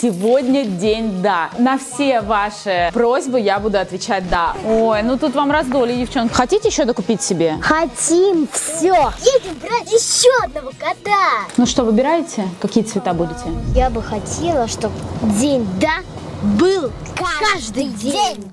Сегодня день «да». На все ваши просьбы я буду отвечать «да». Ой, ну тут вам раздолье, девчонки. Хотите еще докупить себе? Хотим, все. Едем брать еще одного кота. Ну что, выбираете? Какие цвета будете? Я бы хотела, чтобы день «да» был каждый день.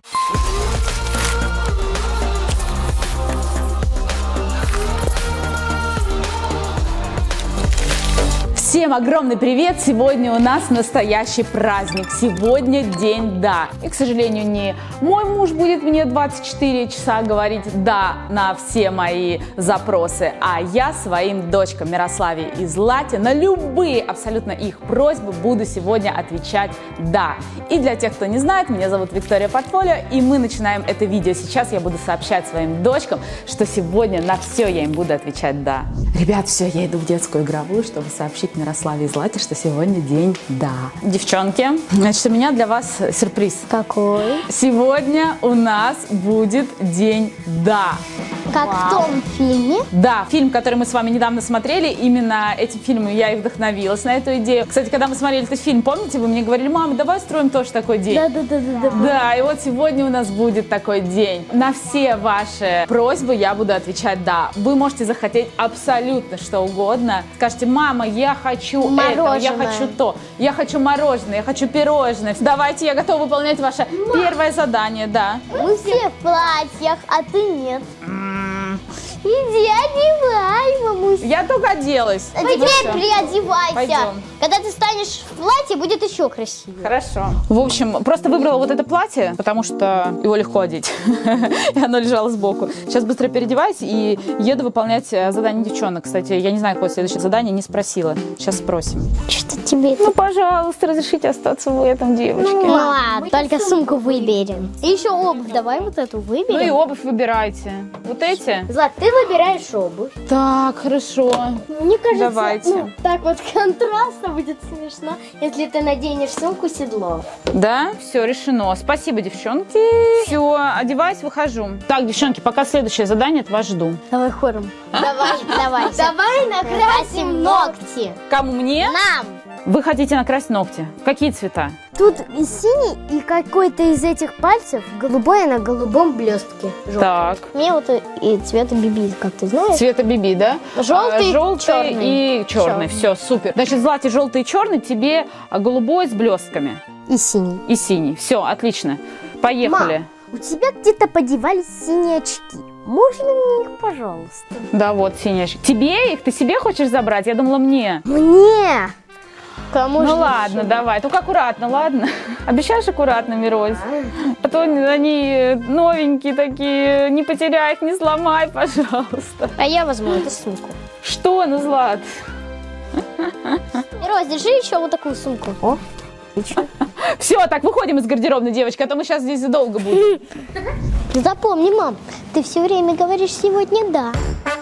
Всем огромный привет! Сегодня у нас настоящий праздник. Сегодня день «да». И, к сожалению, не мой муж будет мне 24 часа говорить «да» на все мои запросы, а я своим дочкам Мирославе и Злате на любые абсолютно их просьбы буду сегодня отвечать «да». И для тех, кто не знает, меня зовут Виктория Портфолио, и мы начинаем это видео. Сейчас я буду сообщать своим дочкам, что сегодня на все я им буду отвечать «да». Ребят, все, я иду в детскую игровую, чтобы сообщить Мирославе и Злате, что сегодня день «да». Девчонки, значит, у меня для вас сюрприз. Какой? Сегодня у нас будет день «да». Как в том фильме? Да, фильм, который мы с вами недавно смотрели, именно этим фильмом я и вдохновилась на эту идею. Кстати, когда мы смотрели этот фильм, помните, вы мне говорили: мама, давай устроим тоже такой день. Да. Да, и вот сегодня у нас будет такой день. На все ваши просьбы я буду отвечать «да». Вы можете захотеть абсолютно что угодно. Скажите: мама, я хочу это, я хочу то, я хочу мороженое, я хочу пирожное. Давайте, я готова выполнять ваше первое задание, да. Мы все в платьях, а ты нет. Иди одевай, мамусь. Я только оделась. А теперь приодевайся. Пойдем. Когда ты станешь в платье, будет еще красивее. Хорошо. В общем, просто выбрала вот это платье, потому что его легко одеть. И оно лежало сбоку. Сейчас быстро переодеваюсь и еду выполнять задание девчонок. Кстати, я не знаю, какое следующее задание, не спросила. Сейчас спросим. Что тебе это? Ну, пожалуйста, разрешите остаться в этом, девочки. Ну ладно, только сумку выберем. И еще обувь давай вот эту выберем. Ну и обувь выбирайте. Вот эти? Злат, ты выбираешь обувь. Так, хорошо. Мне кажется, Давайте. так вот контрастно будет смешно, если ты наденешь сумку седло. Да? Все, решено. Спасибо, девчонки. Все, одеваюсь, выхожу. Так, девчонки, пока следующее задание, от вас жду. Давай хором. Давай. Давай накрасим ногти. Кому, мне? Нам. Вы хотите накрасить ногти? Какие цвета? Тут и синий, и какой-то из этих пальцев голубой на голубом блестке. Так. Мне вот и цвета биби, как ты знаешь. Цвета биби, да? Желтый, желтый и черный. Черный. Все, супер. Значит, Злате желтый и черный, тебе голубой с блестками. И синий. И синий. Все, отлично. Поехали. Мам, у тебя где-то подевались синие очки. Можно мне их, пожалуйста? Да, вот синие очки. Тебе их? Ты себе хочешь забрать? Я думала, мне. Мне! Кому Ну ладно, давай. Только аккуратно, ладно? Обещаешь аккуратно, Мирось? А то они новенькие такие. Не потеряй их, не сломай, пожалуйста. А я возьму эту сумку. Что, ну, Злат? Мирось, держи еще вот такую сумку. О, отлично. Все, так, выходим из гардеробной, девочки, а то мы сейчас здесь долго будем. Запомни, мам, ты все время говоришь сегодня «да».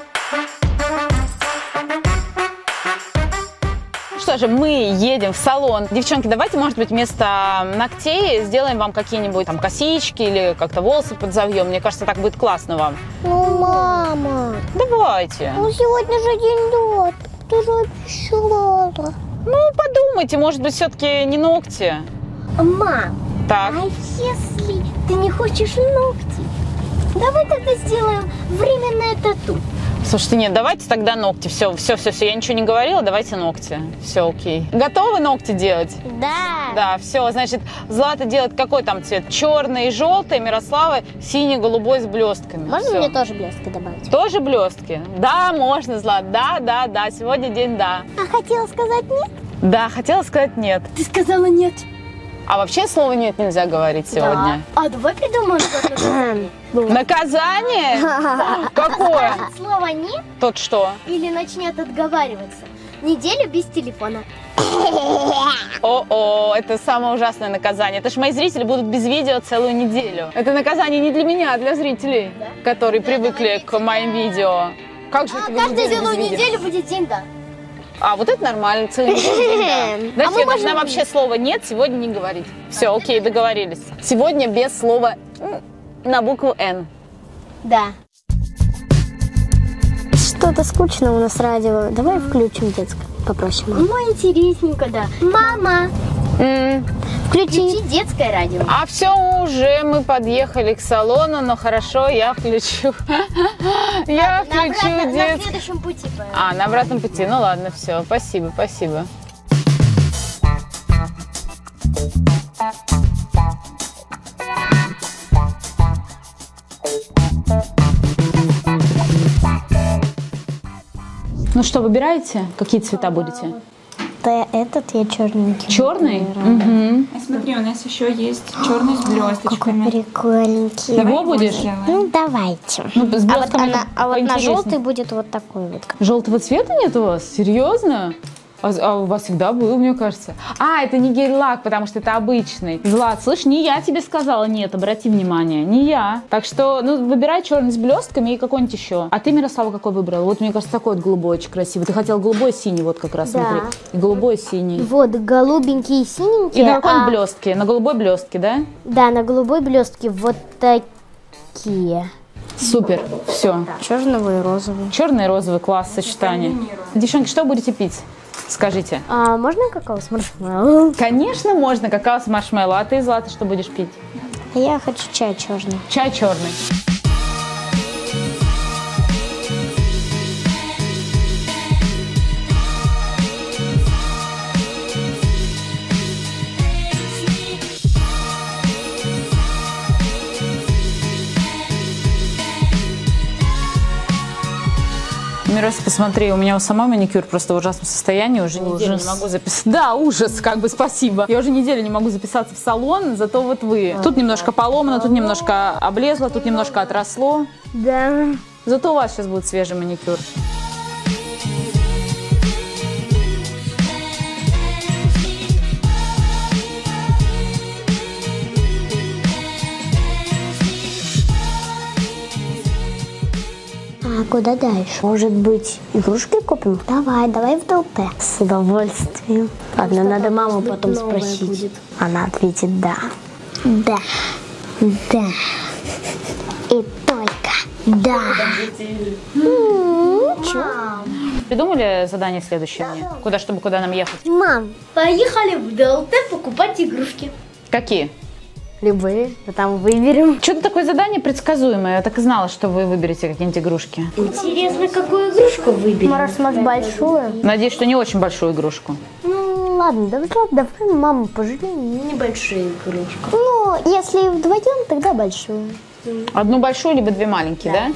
Что же, мы едем в салон. Девчонки, давайте, может быть, вместо ногтей сделаем вам какие-нибудь там косички или как-то волосы подзовьем. Мне кажется, так будет классно вам. Ну, мама, Давайте. ну сегодня же день «да», ты же обещала. Ну, подумайте, может быть, все-таки не ногти. Мам, Так. а если ты не хочешь ногти, давай тогда сделаем временное тату. Слушайте, нет, давайте тогда ногти. Все, я ничего не говорила, давайте ногти. Все, окей. Готовы ногти делать? Да. Да, все, значит, Злата делает какой там цвет? Черный и желтый, Мирослава синий-голубой с блестками. Можно Всё. мне тоже блестки добавить? Тоже блестки? Да, можно, Злат, да, сегодня день «да». А хотела сказать нет? Да, хотела сказать нет. Ты сказала нет. А вообще слова «нет» нельзя говорить сегодня. Да. А давай придумаем что-то. Наказание? Какое? Слово нет Тот что? или начнет отговариваться. Неделю без телефона. О-о, это самое ужасное наказание. Это ж мои зрители будут без видео целую неделю. Это наказание не для меня, а для зрителей, которые привыкли к моим видео. Как же это вы Каждую без целую видео? неделю будет день «да». А, вот это нормально, целый день, да. Значит, я должна можем- вообще слова «нет» сегодня не говорить. Все, окей, договорились. Сегодня без слова на букву «Н». Да. Что-то скучно у нас радио. Давай включим детское. Попросим. Ну, интересненько, да. Мама, Включи детское радио. А все, уже мы подъехали к салону, но хорошо, я включу. Я включу На детское. следующем пути. А, на обратном пути. Ну ладно, все. Спасибо, спасибо. Ну что, выбираете? Какие цвета будете? Да, этот я черненький. Черный? Угу. А смотри, у нас еще есть черный с блесточками. Прикольненький. Его будешь? Ну, давайте. Ну, с блестками А вот на поинтереснее. желтый будет вот такой вот. Желтого цвета нет у вас? Серьезно? А у вас всегда был, мне кажется. А, это не гель-лак, потому что это обычный. Влад, слышь, не я тебе сказала нет, обрати внимание, не я. Так что, ну, выбирай черный с блестками и какой-нибудь еще. А ты, Мирослава, какой выбрала? Вот, мне кажется, такой вот голубой очень красивый. Ты хотела голубой и синий, вот как раз, Да. смотри. И голубой и синий. Вот, голубенький и синенький. И на какой блестке? На голубой блестке, да? Да, на голубой блестке вот такие. Супер, все. Черного и розовый. Черный и розовый, класс, сочетание. Девчонки, что будете пить? Скажите. А можно какао с маршмеллоу? Конечно, можно какао с маршмеллоу. А ты, Злата, что будешь пить? Я хочу чай черный. Чай черный. Мирос, посмотри, у меня у самой маникюр просто в ужасном состоянии, уже неделю не могу записаться. Да, ужас, как бы, спасибо. Я уже неделю не могу записаться в салон, зато вот вы. Тут немножко поломано, тут немножко облезло, тут немножко отросло. Да. Зато у вас сейчас будет свежий маникюр. А куда дальше? Может быть, игрушки купим? Давай в ДЛТ. С удовольствием. Ладно, надо маму потом спросить. Она ответит да. Да. Да. И только да. Придумали задание следующее мне? Куда нам ехать? Мам, поехали в ДЛТ покупать игрушки. Какие? Любые, а там выберем. Что-то такое задание предсказуемое. Я так и знала, что вы выберете какие-нибудь игрушки. Интересно, какую игрушку выберем? Может, большую? Надеюсь, что не очень большую игрушку. Ну, ладно, давай маму пожалеем. Небольшую игрушку. Ну, если вдвоем, тогда большую. Одну большую, либо две маленькие, да?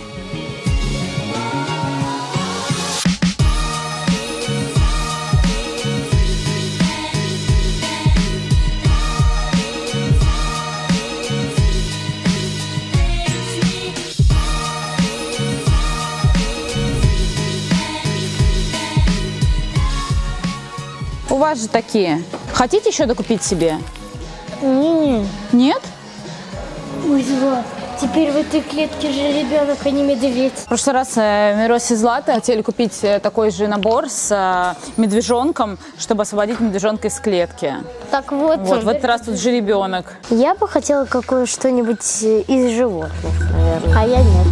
У вас же такие. Хотите еще докупить себе? Не-не. Нет? Ой, Злат, теперь в этой клетке же ребенок, а не медведь. В прошлый раз Мирос и Злата хотели купить такой же набор с медвежонком, чтобы освободить медвежонка из клетки. Так вот. Вот, в этот раз тут же ребенок. Я бы хотела что-нибудь из животных, наверное. А я нет.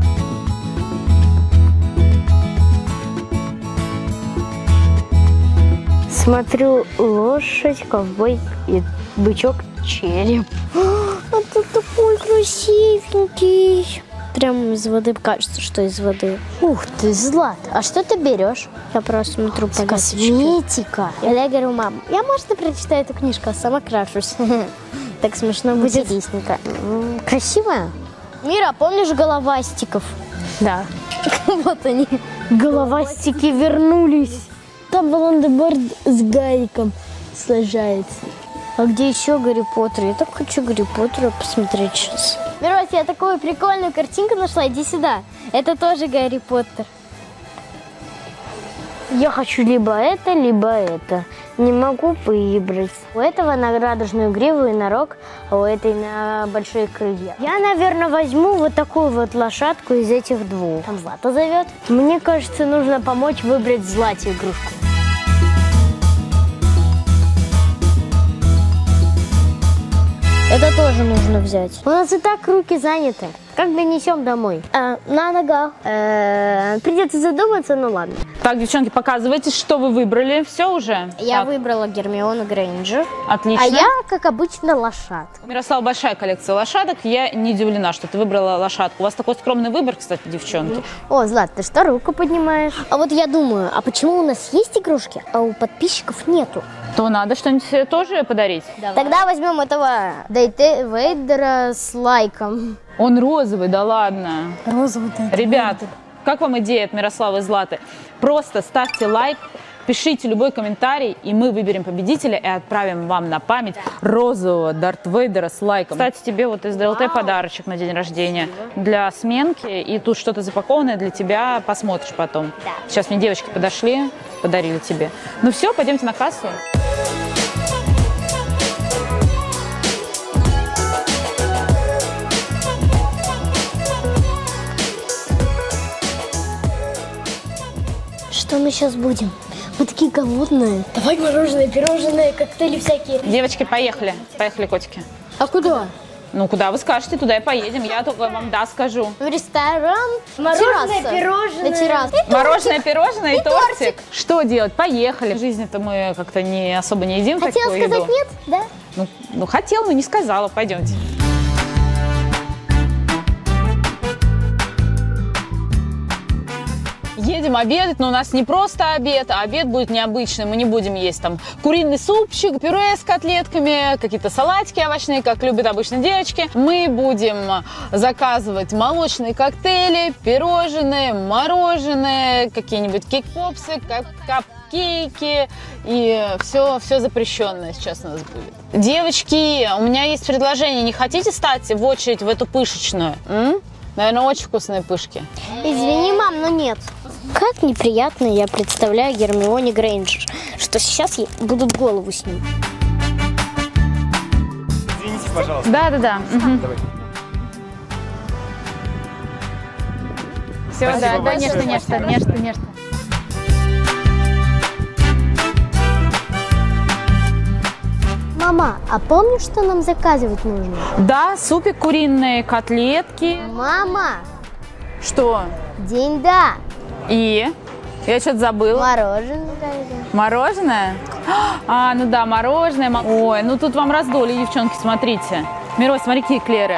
Смотрю, лошадь, ковбой и бычок череп. Это такой красивенький. Прям из воды. Кажется, что из воды. Ух ты, Злат. А что ты берешь? Я просто смотрю по косметика. Я говорю, мам, я, может, прочитаю эту книжку, а сама крашусь. Так смешно будет. Интересненько. Красивая? Мира, помнишь головастиков? Да. Вот они. Головастики вернулись. Там Волан-де-Морт с Гариком сражается. А где еще Гарри Поттер? Я так хочу Гарри Поттера посмотреть сейчас. Мирось, я такую прикольную картинку нашла. Иди сюда. Это тоже Гарри Поттер. Я хочу либо это, либо это. Не могу выбрать. У этого на радужную гриву и на рог, а у этой на большие крылья. Я, наверное, возьму вот такую вот лошадку из этих двух. Там Злата зовет. Мне кажется, нужно помочь выбрать Злате игрушку. Это тоже нужно взять. У нас и так руки заняты. Как донесем домой? На ногах. Придется задуматься, ну ладно. Так, девчонки, показывайте, что вы выбрали. Все уже? Я Так, выбрала Гермиону Грейнджер. Отлично. А я, как обычно, лошадка. У Мирослава большая коллекция лошадок. Я не удивлена, что ты выбрала лошадку. У вас такой скромный выбор, кстати, девчонки. О, Злат, ты что, руку поднимаешь? А вот я думаю, а почему у нас есть игрушки, а у подписчиков нету? То надо что-нибудь тоже подарить. Тогда возьмем этого Дейте Вейдера с лайком. Он розовый, да ладно. Розовый Ребят, как вам идея от Мирославы и Златы? Просто ставьте лайк, пишите любой комментарий, и мы выберем победителя и отправим вам на память розового Дарт Вейдера с лайком. Кстати, тебе вот из ДЛТ подарочек на день рождения для сменки, и тут что-то запакованное для тебя, посмотришь потом. Да. Сейчас мне девочки подошли, подарили тебе. Ну все, пойдемте на кассу. Что мы сейчас будем? Мы такие голодные. Давай мороженое, пирожное, коктейли всякие. Девочки, поехали. Поехали, котики. А куда? Ну, куда вы скажете, туда и поедем. Я только вам да скажу. В ресторан. Мороженое, пирожное. На террасу. Мороженое, пирожное и тортик. Что делать? Поехали. В жизни-то мы как-то не особо не едим Хотела такую сказать еду. нет, да? Ну, хотела, но не сказала. Пойдемте. Едем обедать, но у нас не просто обед, а обед будет необычный. Мы не будем есть там куриный супчик, пюре с котлетками, какие-то салатики овощные, как любят обычно девочки. Мы будем заказывать молочные коктейли, пирожные, мороженое, какие-нибудь кейк-попсы, капкейки и все запрещенное сейчас у нас будет. Девочки, у меня есть предложение. Не хотите стать в очередь в эту пышечную? Наверное, очень вкусные пышки. Извини, мам, но нет. Как неприятно я представляю Гермионе Грейнджер, что сейчас ей будут голову с ним. Извините, пожалуйста. Да. Угу. Давай. Все, Спасибо да, большое. нечто. Мама, а помнишь, что нам заказывать нужно? Да, супик, куриные котлетки. Мама, Что? день да. И? Я что-то забыла. Мороженое даже. Мороженое? А, ну да, мороженое. Ой, ну тут вам раздули, девчонки, смотрите. Мирой, смотри, какие эклеры.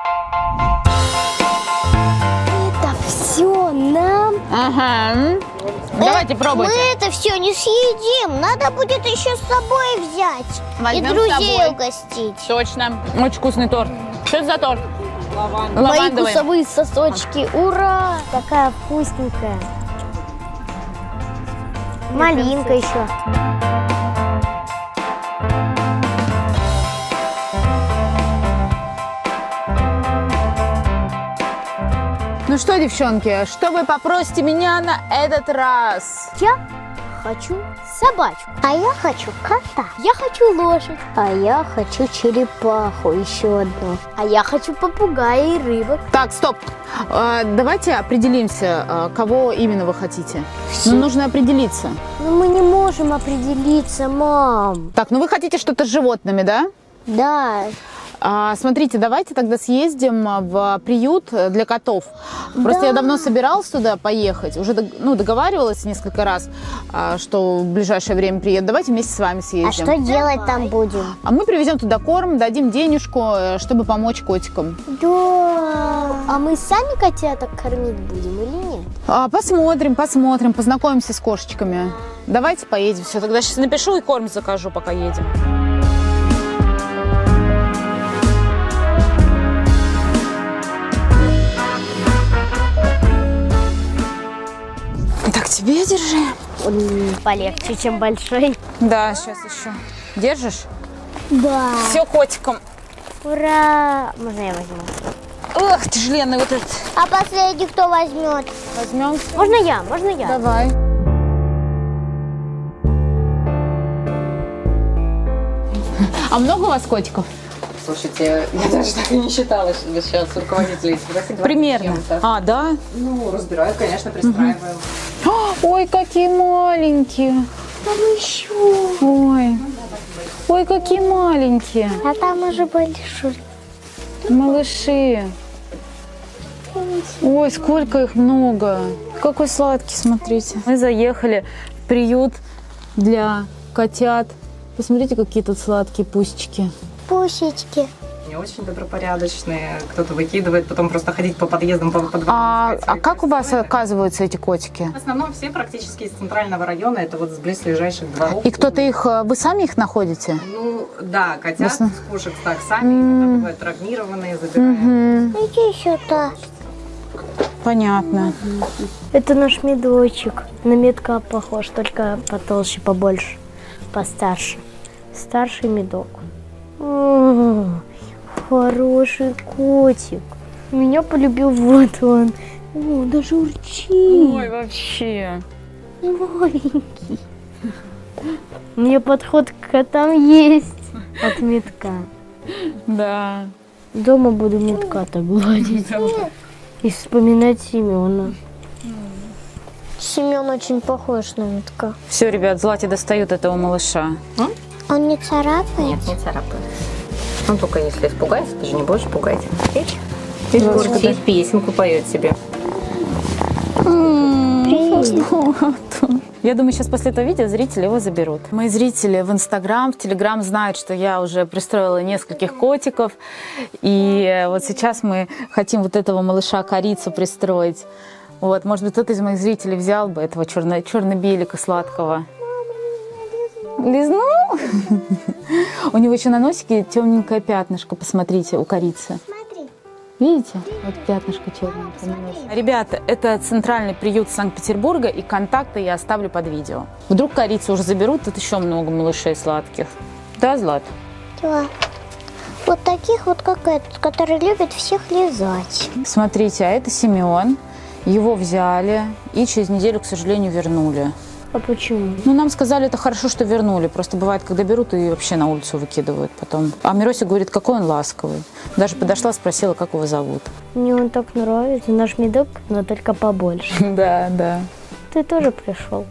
Это все нам. Ага. Давайте пробуйте. Мы это все не съедим. Надо будет еще с собой взять. Возьмем и с друзей собой. угостить. Точно. Очень вкусный торт. Что это за торт? Мои Лавандовый. вкусовые сосочки. Ура! Такая вкусненькая. Малинка еще. Ну что, девчонки, что вы попросите меня на этот раз? Я хочу собачку. А я хочу кота. Я хочу лошадь. А я хочу черепаху, еще одну. А я хочу попугая и рыбок. Так, стоп. Давайте определимся, кого именно вы хотите. Ну, нужно определиться. Но мы не можем определиться, мам. Так, ну вы хотите что-то с животными, да? Да. Смотрите, давайте тогда съездим в приют для котов. Просто я давно собиралась туда поехать, уже договаривалась несколько раз, что в ближайшее время приеду. Давайте вместе с вами съездим. А что делать там будем? А мы привезем туда корм, дадим денежку, чтобы помочь котикам. Да. А мы сами котяток кормить будем или нет? Посмотрим, познакомимся с кошечками. Давайте поедем. Все, тогда сейчас напишу и корм закажу, пока едем. Так, тебе держи. Он полегче, чем большой. Да, сейчас еще. Держишь? Да. Все котиком. Ура! Можно я возьму? Ох, тяжеленный вот этот. А последний кто возьмет? Возьмем. Можно я? Давай. А много у вас котиков? Слушайте, я даже так и не считала, что вы сейчас руководитель. Примерно. А, да? Ну, разбираю, конечно, пристраиваю. Ой, какие маленькие. Там еще. Ой, какие маленькие. А там уже большой. Малыши. Ой, сколько их много. Какой сладкий, смотрите. Мы заехали в приют для котят. Посмотрите, какие тут сладкие пусечки. Пусечки. Они очень добропорядочные. Кто-то выкидывает, потом просто ходить по подъездам, по подвалам. А как у вас оказываются эти котики? В основном все практически из центрального района, это вот с близлежащих дворов. И кто-то их, вы сами их находите? Ну, да, котят с кошек так сами, иногда бывают травмированные, забираем. Иди сюда. Понятно. Это наш медочек. На медка похож, только потолще, побольше, постарше. Старший медок. О, хороший котик. Меня полюбил, вот он. О, даже урчит. Ой, вообще. Маленький. У меня подход к котам есть от медка. Да. Дома буду медка так гладить. И вспоминать Семена. Семен очень похож на медка. Все, ребят, Злате достают этого малыша. Он не царапает? Нет, не царапает. Ну, только если испугается, ты же не будешь пугать. Ты бурчит, песенку поет себе. Я думаю, сейчас после этого видео зрители его заберут. Мои зрители в Инстаграм, в Телеграм знают, что я уже пристроила нескольких котиков. И вот сейчас мы хотим вот этого малыша Корицу пристроить. Вот, может быть, кто-то из моих зрителей взял бы этого черно-белика сладкого. Лизнул? У него еще на носике темненькое пятнышко, посмотрите, у Корицы. Видите? Вот пятнышко черненькое на носике. Ребята, это центральный приют Санкт-Петербурга, и контакты я оставлю под видео. Вдруг Корицу уже заберут, тут еще много малышей сладких. Да, Злат? Да. Вот таких вот, как этот, который любит всех лизать. Смотрите, а это Семен. Его взяли и через неделю, к сожалению, вернули. А почему? Ну, нам сказали, это хорошо, что вернули. Просто бывает, когда берут и вообще на улицу выкидывают потом. А Миросик говорит, какой он ласковый. Даже подошла, спросила, как его зовут. Мне он так нравится. Наш медок, но только побольше. Да, да. Ты тоже пришел.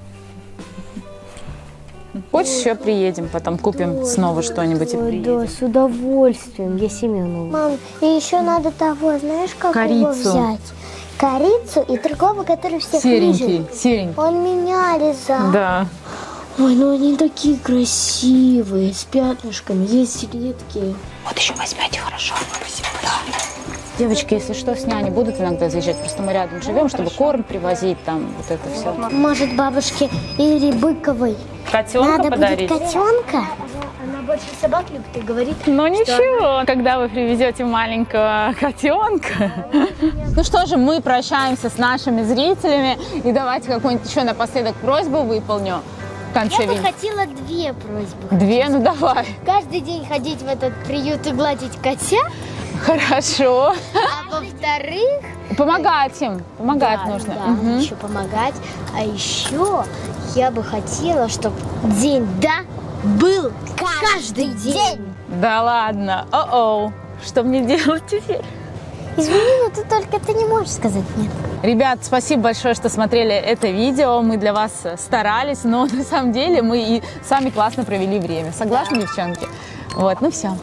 Хочешь, еще приедем, потом купим снова что-нибудь и приедем. Да, с удовольствием. Я Семену. Мам, и еще надо того, знаешь, как его Корицу. взять? Корицу и другого, который всех Серенький, лижет. серенький. Он меня лизал. Да. Ой, ну они такие красивые, с пятнышками, есть редкие. Вот еще возьмете, хорошо. Спасибо. Да. Девочки, если что, с няней будут иногда заезжать, просто мы рядом живем, чтобы корм привозить, там, вот это все. Может, бабушке Ире Быковой Котенка надо подарить? будет котенка? Она больше собак любит и говорит. Ну ничего, когда вы привезете маленького котенка. Ну что же, мы прощаемся с нашими зрителями. И давайте какую-нибудь еще напоследок просьбу выполню. В конце Я бы видео. хотела две просьбы. Две? Ну давай. Каждый день ходить в этот приют и гладить котят, Хорошо. а во-вторых... Помогать им. Помогать Да, нужно. да, Мгм. еще помогать. А еще я бы хотела, чтобы день «да» был каждый день. Да ладно. О-оу. Что мне делать теперь? Извини, но ты не можешь сказать «нет». Ребят, спасибо большое, что смотрели это видео. Мы для вас старались, но на самом деле мы и сами классно провели время. Согласны, девчонки? Вот, ну все.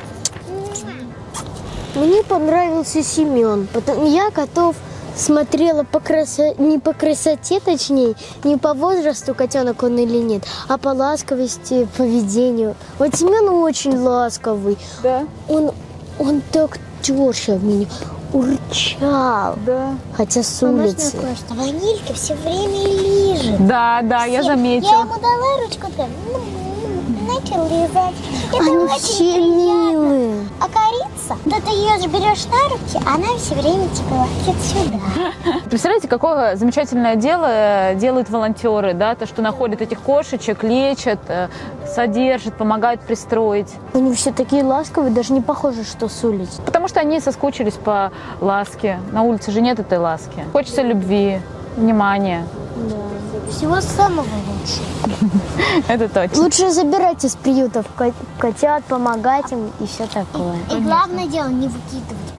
Мне понравился Семен. Я котов смотрела не по красоте, точнее, не по возрасту, котенок он или нет, а по ласковости, поведению. Вот Семен очень ласковый. Да? Он так терся в меня, урчал. Да. Хотя с улицы. Что ванилька все время лижет. Да, да, я Я заметила. ему дала ручку, так, начал лизать. Это Они очень все приятно. милые. А корица, да ты ее же берешь на руки, она все время тебя ловит сюда. Представляете, какое замечательное дело делают волонтеры, да, то, что находят этих кошечек, лечат, содержат, помогают пристроить. Они все такие ласковые, даже не похоже, что с улицы. Потому что они соскучились по ласке. На улице же нет этой ласки. Хочется любви, внимания. Всего самого лучшего. Это точно. Лучше забирать из приютов котят, помогать им и все такое. И главное дело не выкидывать